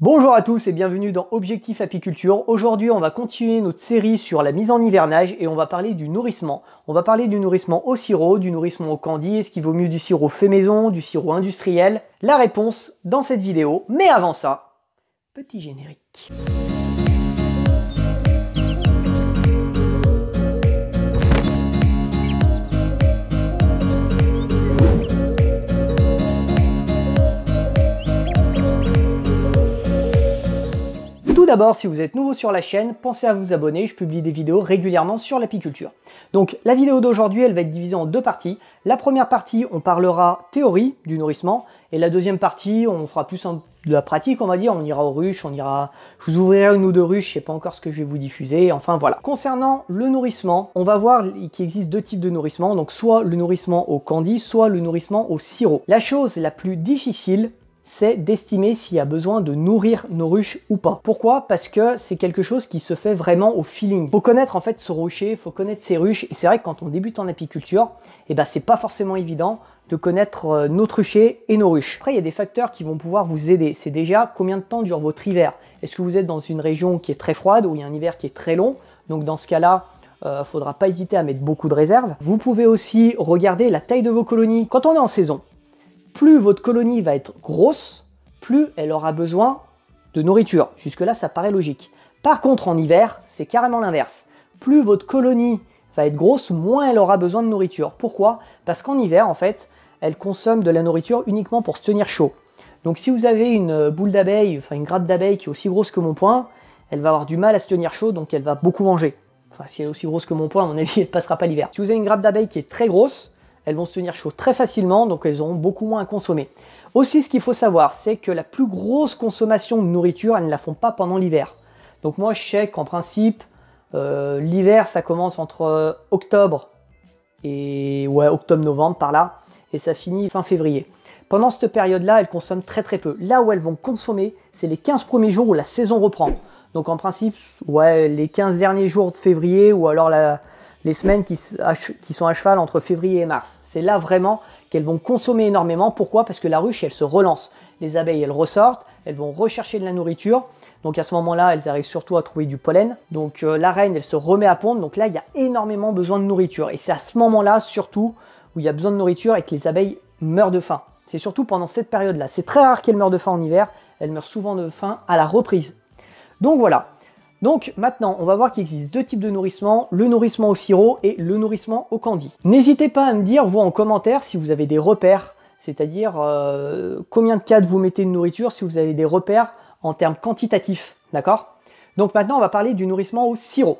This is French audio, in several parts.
Bonjour à tous et bienvenue dans Objectif Apiculture. Aujourd'hui, on va continuer notre série sur la mise en hivernage et on va parler du nourrissement. On va parler du nourrissement au sirop, du nourrissement au candy. Est-ce qu'il vaut mieux du sirop fait maison, du sirop industriel? La réponse dans cette vidéo. Mais avant ça, petit générique. Tout d'abord, si vous êtes nouveau sur la chaîne, pensez à vous abonner, je publie des vidéos régulièrement sur l'apiculture. Donc la vidéo d'aujourd'hui, elle va être divisée en deux parties. La première partie, on parlera théorie du nourrissement, et la deuxième partie, on fera plus de la pratique, on va dire, on ira aux ruches, je vous ouvrirai une ou deux ruches, je sais pas encore ce que je vais vous diffuser, enfin voilà. Concernant le nourrissement, on va voir qu'il existe deux types de nourrissement, donc soit le nourrissement au candy, soit le nourrissement au sirop. La chose la plus difficile, c'est d'estimer s'il y a besoin de nourrir nos ruches ou pas. Pourquoi? Parce que c'est quelque chose qui se fait vraiment au feeling. Faut connaître en fait ce rucher, faut connaître ses ruches, et c'est vrai que quand on débute en apiculture, c'est pas forcément évident de connaître notre rucher et nos ruches. Après, il y a des facteurs qui vont pouvoir vous aider. C'est déjà combien de temps dure votre hiver. Est-ce que vous êtes dans une région qui est très froide, où il y a un hiver qui est très long? Donc dans ce cas-là, faudra pas hésiter à mettre beaucoup de réserves. Vous pouvez aussi regarder la taille de vos colonies. Quand on est en saison, plus votre colonie va être grosse, plus elle aura besoin de nourriture. Jusque-là, ça paraît logique. Par contre, en hiver, c'est carrément l'inverse. Plus votre colonie va être grosse, moins elle aura besoin de nourriture. Pourquoi? Parce qu'en hiver, en fait, elle consomme de la nourriture uniquement pour se tenir chaud. Donc si vous avez une boule d'abeille, enfin une grappe d'abeille qui est aussi grosse que mon poing, elle va avoir du mal à se tenir chaud, donc elle va beaucoup manger. Enfin, si elle est aussi grosse que mon poing, à mon avis, elle ne passera pas l'hiver. Si vous avez une grappe d'abeille qui est très grosse, elles vont se tenir chaud très facilement, donc elles auront beaucoup moins à consommer. Aussi, ce qu'il faut savoir, c'est que la plus grosse consommation de nourriture, elles ne la font pas pendant l'hiver. Donc moi, je sais qu'en principe, l'hiver, ça commence entre octobre et octobre-novembre, par là, et ça finit fin février. Pendant cette période-là, elles consomment très très peu. Là où elles vont consommer, c'est les 15 premiers jours où la saison reprend. Donc en principe, les 15 derniers jours de février, ou alors les semaines qui sont à cheval entre février et mars. C'est là vraiment qu'elles vont consommer énormément. Pourquoi? Parce que la ruche, elle se relance. Les abeilles, elles ressortent, elles vont rechercher de la nourriture. Donc à ce moment-là, elles arrivent surtout à trouver du pollen. Donc la reine, elle se remet à pondre. Donc là, il y a énormément besoin de nourriture. Et c'est à ce moment-là, surtout, où il y a besoin de nourriture et que les abeilles meurent de faim. C'est surtout pendant cette période-là. C'est très rare qu'elles meurent de faim en hiver. Elles meurent souvent de faim à la reprise. Donc voilà. Donc maintenant, on va voir qu'il existe deux types de nourrissement, le nourrissement au sirop et le nourrissement au candy. N'hésitez pas à me dire, vous en commentaire, si vous avez des repères, c'est-à-dire combien de cadres vous mettez de nourriture, si vous avez des repères en termes quantitatifs, d'accord? Donc maintenant, on va parler du nourrissement au sirop.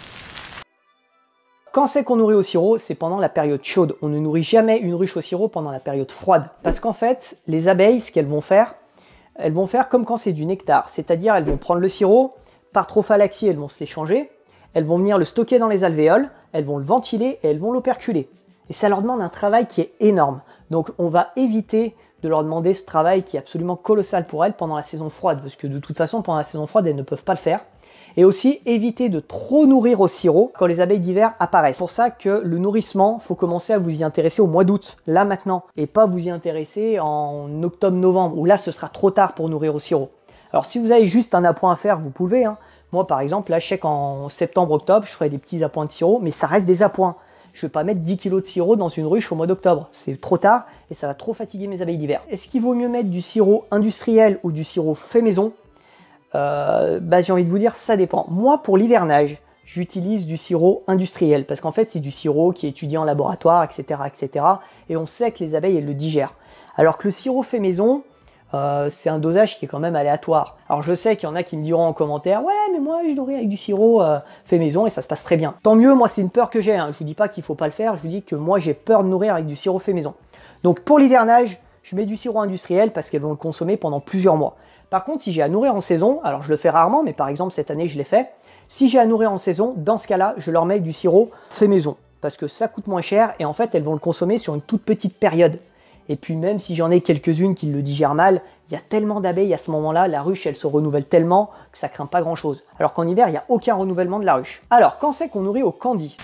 Quand c'est qu'on nourrit au sirop, c'est pendant la période chaude. On ne nourrit jamais une ruche au sirop pendant la période froide. Parce qu'en fait, les abeilles, ce qu'elles vont faire comme quand c'est du nectar, c'est-à-dire elles vont prendre le sirop, par trophalaxie, elles vont se l'échanger, elles vont venir le stocker dans les alvéoles, elles vont le ventiler et elles vont l'operculer. Et ça leur demande un travail qui est énorme. Donc on va éviter de leur demander ce travail qui est absolument colossal pour elles pendant la saison froide, parce que de toute façon, pendant la saison froide, elles ne peuvent pas le faire. Et aussi éviter de trop nourrir au sirop quand les abeilles d'hiver apparaissent. C'est pour ça que le nourrissement, il faut commencer à vous y intéresser au mois d'août, là maintenant, et pas vous y intéresser en octobre-novembre, où là ce sera trop tard pour nourrir au sirop. Alors si vous avez juste un appoint à faire, vous pouvez. Moi par exemple, là je sais qu'en septembre-octobre, je ferai des petits appoints de sirop, mais ça reste des appoints. Je ne vais pas mettre 10 kg de sirop dans une ruche au mois d'octobre. C'est trop tard et ça va trop fatiguer mes abeilles d'hiver. Est-ce qu'il vaut mieux mettre du sirop industriel ou du sirop fait maison? J'ai envie de vous dire, ça dépend. Moi pour l'hivernage, j'utilise du sirop industriel parce qu'en fait c'est du sirop qui est étudié en laboratoire, etc., etc. Et on sait que les abeilles elles le digèrent. Alors que le sirop fait maison, c'est un dosage qui est quand même aléatoire. Alors je sais qu'il y en a qui me diront en commentaire « Ouais, mais moi je nourris avec du sirop fait maison et ça se passe très bien. » Tant mieux, moi c'est une peur que j'ai. Je vous dis pas qu'il faut pas le faire, je vous dis que moi j'ai peur de nourrir avec du sirop fait maison. Donc pour l'hivernage, je mets du sirop industriel parce qu'elles vont le consommer pendant plusieurs mois. Par contre, si j'ai à nourrir en saison, alors je le fais rarement, mais par exemple cette année je l'ai fait. Si j'ai à nourrir en saison, dans ce cas-là, je leur mets du sirop fait maison parce que ça coûte moins cher et en fait elles vont le consommer sur une toute petite période. Et puis même si j'en ai quelques-unes qui le digèrent mal, il y a tellement d'abeilles à ce moment-là, la ruche elle se renouvelle tellement que ça craint pas grand-chose. Alors qu'en hiver, il n'y a aucun renouvellement de la ruche. Alors, quand c'est qu'on nourrit au candy?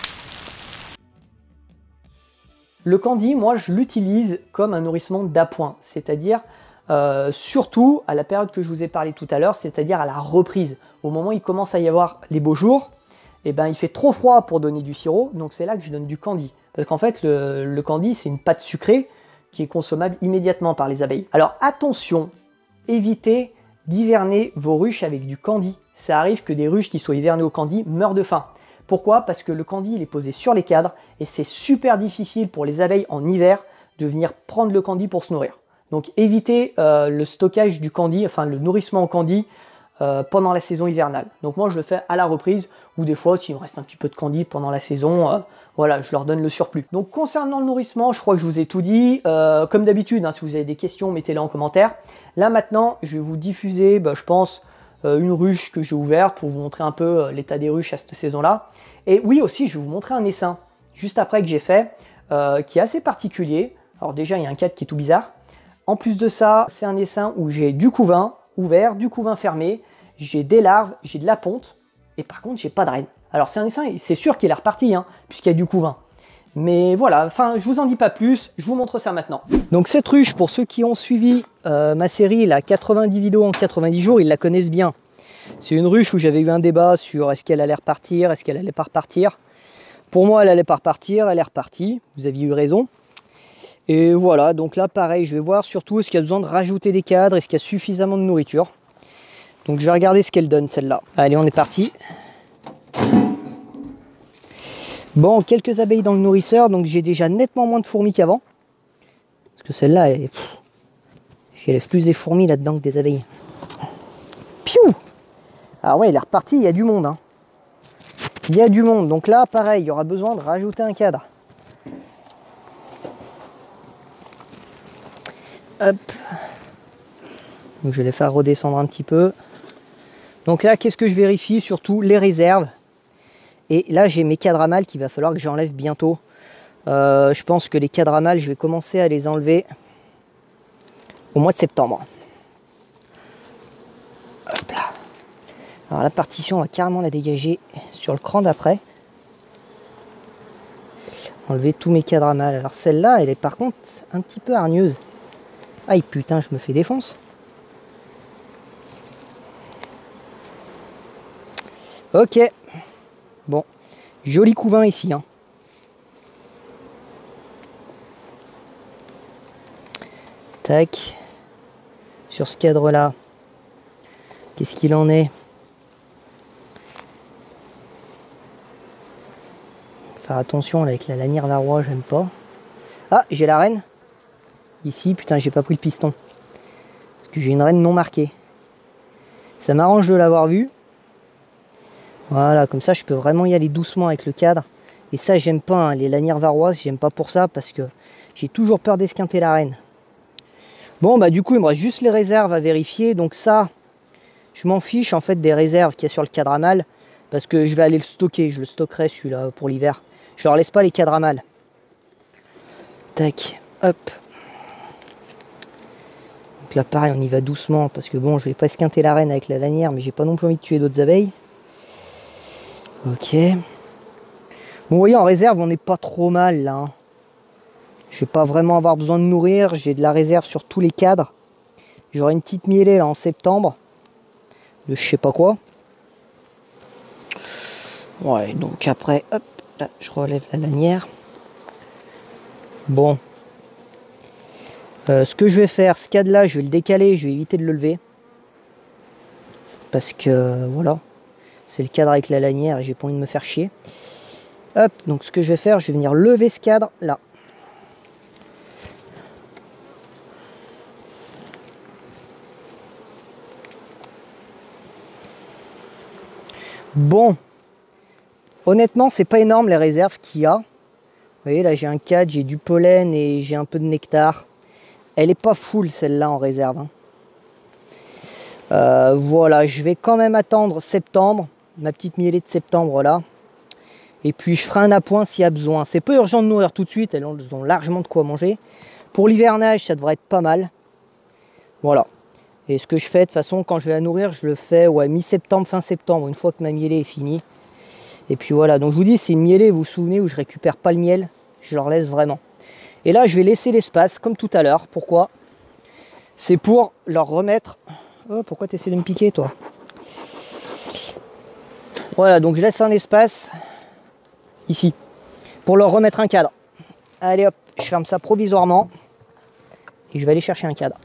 Le candy, moi je l'utilise comme un nourrissement d'appoint, c'est-à-dire surtout à la période que je vous ai parlé tout à l'heure, c'est-à-dire à la reprise. Au moment où il commence à y avoir les beaux jours, et ben, il fait trop froid pour donner du sirop, donc c'est là que je donne du candy. Parce qu'en fait, le candy, c'est une pâte sucrée qui est consommable immédiatement par les abeilles. Alors attention, évitez d'hiverner vos ruches avec du candy. Ça arrive que des ruches qui soient hivernées au candy meurent de faim. Pourquoi? Parce que le candy, il est posé sur les cadres et c'est super difficile pour les abeilles en hiver de venir prendre le candy pour se nourrir. Donc évitez le stockage du candy, enfin le nourrissement au candy pendant la saison hivernale. Donc moi je le fais à la reprise ou des fois s'il me reste un petit peu de candy pendant la saison, voilà, je leur donne le surplus. Donc concernant le nourrissement, je crois que je vous ai tout dit. Comme d'habitude, hein, si vous avez des questions, mettez-les en commentaire. Là maintenant, je vais vous diffuser, je pense, une ruche que j'ai ouverte pour vous montrer un peu l'état des ruches à cette saison-là. Et oui aussi, je vais vous montrer un essaim, juste après que j'ai fait, qui est assez particulier. Alors déjà, il y a un cadre qui est tout bizarre. En plus de ça, c'est un essaim où j'ai du couvain ouvert, du couvain fermé, j'ai des larves, j'ai de la ponte, et par contre, j'ai pas de reine. Alors c'est un essaim, c'est sûr qu'il est reparti, hein, puisqu'il y a du couvain. Mais voilà, enfin, je vous en dis pas plus, je vous montre ça maintenant. Donc cette ruche, pour ceux qui ont suivi ma série, la 90 vidéos en 90 jours, ils la connaissent bien. C'est une ruche où j'avais eu un débat sur est-ce qu'elle allait repartir, est-ce qu'elle allait pas repartir. Pour moi, elle allait pas repartir, elle est repartie, vous aviez eu raison. Et voilà, donc là pareil, je vais voir surtout est-ce qu'il y a besoin de rajouter des cadres, est-ce qu'il y a suffisamment de nourriture. Donc je vais regarder ce qu'elle donne celle-là. Allez, on est parti. Bon, quelques abeilles dans le nourrisseur, donc j'ai déjà nettement moins de fourmis qu'avant. Parce que celle-là, j'élève plus des fourmis là-dedans que des abeilles. Piou! Ah ouais, elle est repartie, il y a du monde. Hein. Il y a du monde, donc là pareil, il y aura besoin de rajouter un cadre. Hop. Donc je vais les faire redescendre un petit peu. Donc là, qu'est-ce que je vérifie? Surtout les réserves. Et là, j'ai mes cadres à mâles qu'il va falloir que j'enlève bientôt. Je pense que les cadres à mâles, je vais commencer à les enlever au mois de septembre. Hop là. Alors la partition, on va carrément la dégager sur le cran d'après. Enlever tous mes cadres à mâles. Alors celle-là, elle est par contre un petit peu hargneuse. Aïe putain, je me fais défonce. Ok. Bon. Joli couvain ici. Hein. Tac. Sur ce cadre-là. Qu'est-ce qu'il en est? Faire attention là, avec la lanière varroa, j'aime pas. Ah, j'ai la reine. Ici, putain, j'ai pas pris le piston. Parce que j'ai une reine non marquée. Ça m'arrange de l'avoir vue. Voilà, comme ça, je peux vraiment y aller doucement avec le cadre. Et ça, j'aime pas, hein, les lanières varroises, j'aime pas pour ça, parce que j'ai toujours peur d'esquinter la reine. Bon, bah du coup, il me reste juste les réserves à vérifier. Donc ça, je m'en fiche, en fait, des réserves qu'il y a sur le cadre à mâle. Parce que je vais aller le stocker, je le stockerai, celui-là, pour l'hiver. Je leur laisse pas les cadres à mâle. Tac, hop. Donc là pareil, on y va doucement parce que bon, je vais pas esquinter la reine avec la lanière, mais j'ai pas non plus envie de tuer d'autres abeilles. Ok. Bon, vous voyez, en réserve, on n'est pas trop mal là. Hein. Je vais pas vraiment avoir besoin de nourrir, j'ai de la réserve sur tous les cadres. J'aurai une petite mielée là en septembre. De je sais pas quoi. Ouais, donc après, hop, là, je relève la lanière. Bon. Ce que je vais faire, ce cadre-là, je vais le décaler, je vais éviter de le lever. Parce que, voilà, c'est le cadre avec la lanière et j'ai pas envie de me faire chier. Hop, donc ce que je vais faire, je vais venir lever ce cadre, là. Bon. Honnêtement, c'est pas énorme les réserves qu'il y a. Vous voyez, là, j'ai un cadre, j'ai du pollen et j'ai un peu de nectar. Elle est pas full celle-là en réserve. Hein. Voilà, je vais quand même attendre septembre, ma petite mielée de septembre là. Et puis je ferai un appoint s'il y a besoin. C'est pas urgent de nourrir tout de suite, elles ont largement de quoi manger. Pour l'hivernage, ça devrait être pas mal. Voilà. Et ce que je fais de toute façon, quand je vais la nourrir, je le fais ouais, mi-septembre, fin septembre, une fois que ma mielée est finie. Et puis voilà, donc je vous dis, c'est une mielée, vous vous souvenez, où je récupère pas le miel, je leur laisse vraiment. Et là, je vais laisser l'espace, comme tout à l'heure. Pourquoi? c'est pour leur remettre... Oh, pourquoi tu essaies de me piquer, toi? Voilà, donc je laisse un espace ici pour leur remettre un cadre. Allez hop, je ferme ça provisoirement et je vais aller chercher un cadre.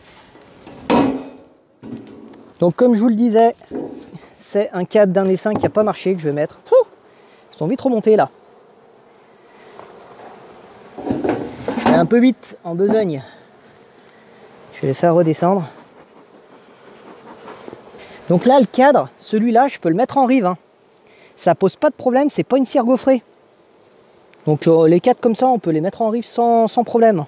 Donc comme je vous le disais, c'est un cadre d'un essaim qui n'a pas marché que je vais mettre. Ils sont vite remontés là. Je vais un peu vite en besogne. Je vais les faire redescendre. Donc là, le cadre, celui-là, je peux le mettre en rive. Hein. Ça pose pas de problème, c'est pas une cire gaufrée. Donc les cadres comme ça, on peut les mettre en rive sans problème.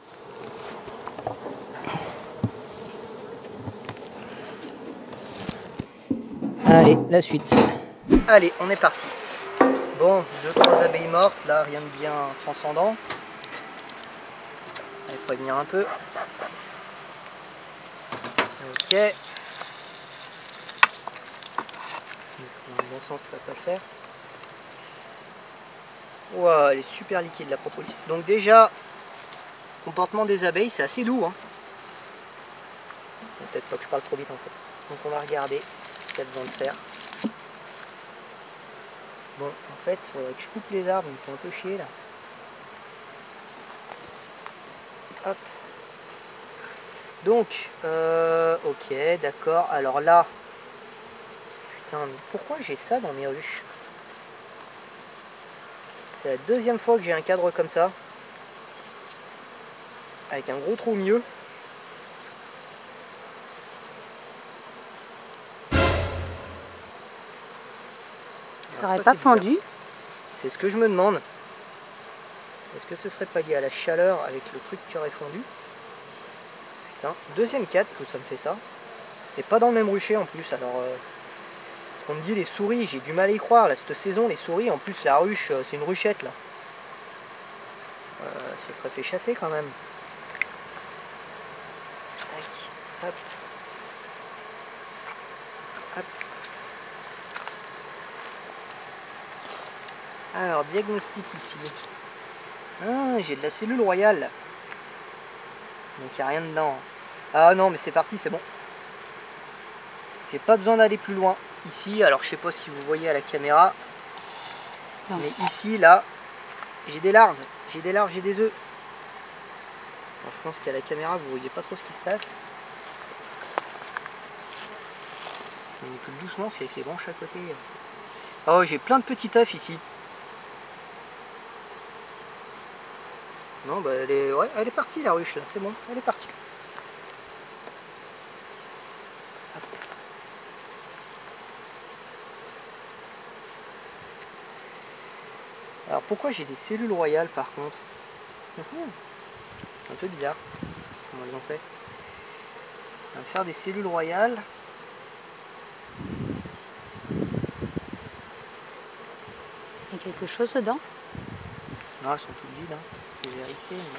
Allez, la suite. Allez, on est parti. Bon, 2-3 abeilles mortes, là, rien de bien transcendant. Allez, prévenir un peu. Ok. Dans le bon sens, ça va pas le faire. Wow, elle est super liquide la propolis. Donc déjà, comportement des abeilles, c'est assez doux. Hein. Peut-être pas que je parle trop vite en fait. Donc on va regarder ce qu'elles vont le faire. Bon, en fait, il faudrait que je coupe les arbres, ils me font un peu chier là. Hop. Donc, ok, d'accord. Alors là, putain, mais pourquoi j'ai ça dans mes ruches? C'est la deuxième fois que j'ai un cadre comme ça. Avec un gros trou au milieu. Ça n'aurait pas fondu? C'est ce que je me demande. Est-ce que ce serait pas lié à la chaleur avec le truc qui aurait fondu? Putain, deuxième cadre que ça me fait ça. Et pas dans le même rucher en plus. Alors, on me dit les souris, j'ai du mal à y croire. Là, cette saison, les souris, en plus la ruche, c'est une ruchette là. Ça serait fait chasser quand même. Tac, hop. Hop. Alors, diagnostic ici. Ah, j'ai de la cellule royale. Donc il n'y a rien dedans. Ah non, mais c'est parti, c'est bon. J'ai pas besoin d'aller plus loin ici. Alors je sais pas si vous voyez à la caméra. Non. Mais ici, là, j'ai des larves. J'ai des larves, j'ai des œufs. Alors, je pense qu'à la caméra, vous voyez pas trop ce qui se passe. On est tout doucement, c'est avec les branches à côté. Oh, j'ai plein de petits œufs ici. Non, bah ouais, elle est partie la ruche là, c'est bon, elle est partie. Hop. Alors pourquoi j'ai des cellules royales par contre? Un peu bizarre, comment ils ont fait. On va faire des cellules royales. Il y a quelque chose dedans? Non, elles sont toutes vides, hein. Je vais vérifier. Mais...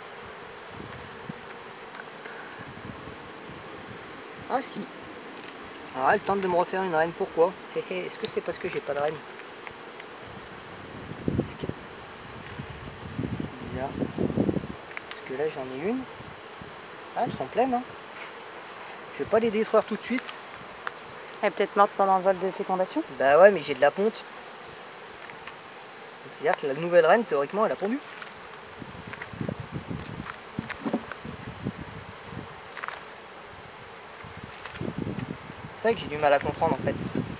Ah si. Alors elle tente de me refaire une reine, pourquoi? Est-ce que c'est parce que j'ai pas de reine? C'est bizarre. Parce que là j'en ai une. Ah, elles sont pleines, hein. Je vais pas les détruire tout de suite. Elle est peut-être morte pendant le vol de fécondation? Bah ouais, mais j'ai de la ponte. C'est-à-dire que la nouvelle reine, théoriquement, elle a pondu. C'est ça que j'ai du mal à comprendre en fait.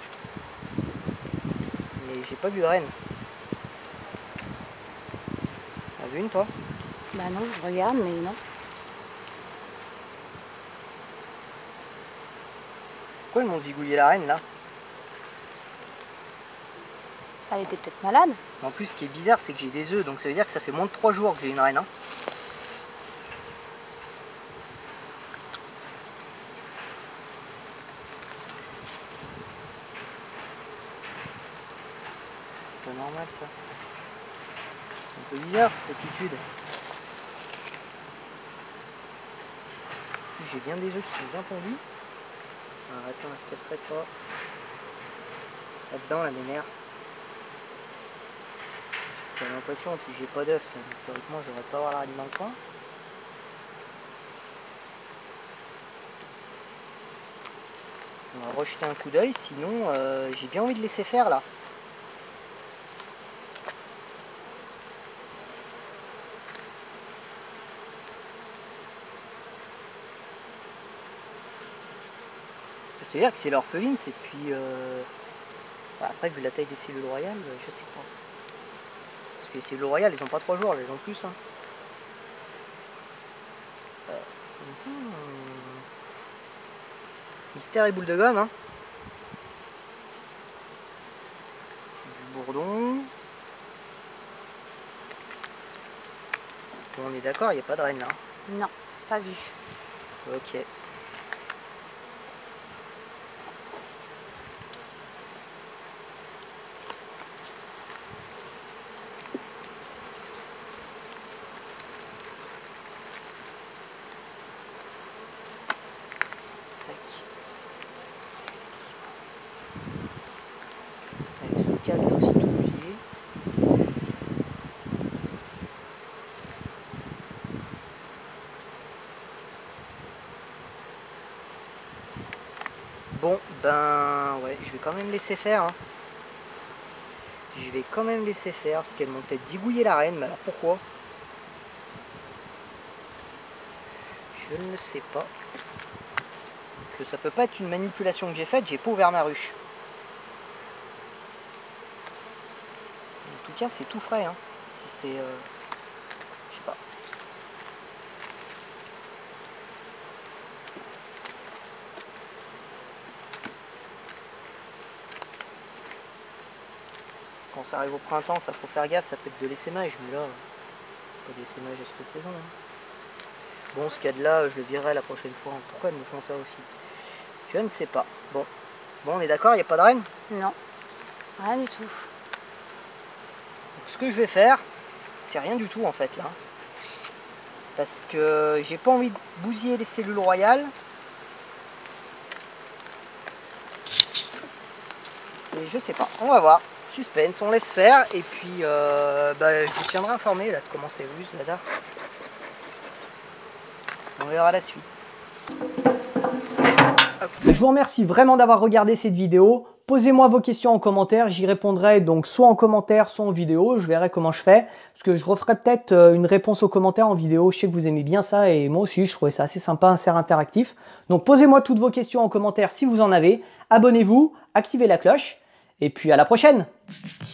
Mais j'ai pas vu de reine. T'as vu une toi? Bah non, je regarde, mais non. Pourquoi ils m'ont zigouillé la reine là? Elle était peut-être malade. En plus, ce qui est bizarre, c'est que j'ai des œufs, donc ça veut dire que ça fait moins de 3 jours que j'ai une reine. Hein. C'est pas normal ça. C'est un peu bizarre cette attitude. J'ai bien des œufs qui sont bien pondus. Alors attends, est-ce qu'elle serait pas là-dedans, la ménère? J'ai l'impression, en plus j'ai pas d'œufs, donc théoriquement je devrais pas avoir la reine dans le coin. On va rejeter un coup d'œil, sinon j'ai bien envie de laisser faire là. C'est-à-dire que c'est l'orpheline, c'est depuis... Après, vu la taille des cellules royales, je sais pas. Parce que les cellules royales, elles ont pas 3 jours, elles ont plus. Hein. Mystère et boule de gomme. Hein. Du bourdon. Bon, on est d'accord, il n'y a pas de reine là. Non, pas vu. Ok. Avec ce cadre aussi tout plié. Bon, ben ouais, je vais quand même laisser faire. Hein. Je vais quand même laisser faire, parce qu'elles m'ont peut-être zigouillé la reine, mais alors pourquoi? Je ne sais pas. Parce que ça peut pas être une manipulation que j'ai faite, j'ai pas ouvert ma ruche. En tout cas, c'est tout frais. Hein. Si c'est... je sais pas. Quand ça arrive au printemps, ça faut faire gaffe, ça peut être de l'essaimage, mais là, pas d'essaimage à cette saison. Hein. Bon, ce qu'il y a de là, je le virerai la prochaine fois. Pourquoi elles me font ça aussi? Je ne sais pas. Bon, on est d'accord, il n'y a pas de reine? Non, rien du tout. Donc, ce que je vais faire, c'est rien du tout en fait là. Parce que j'ai pas envie de bousiller les cellules royales. Je sais pas, on va voir. Suspense, on laisse faire et puis je vous tiendrai informé là de comment ça évolue là. On verra la suite. Je vous remercie vraiment d'avoir regardé cette vidéo. Posez-moi vos questions en commentaire, j'y répondrai donc soit en commentaire, soit en vidéo. Je verrai comment je fais. Parce que je referai peut-être une réponse aux commentaires en vidéo. Je sais que vous aimez bien ça et moi aussi, je trouvais ça assez sympa, assez interactif. Donc posez-moi toutes vos questions en commentaire si vous en avez. Abonnez-vous, activez la cloche et puis à la prochaine!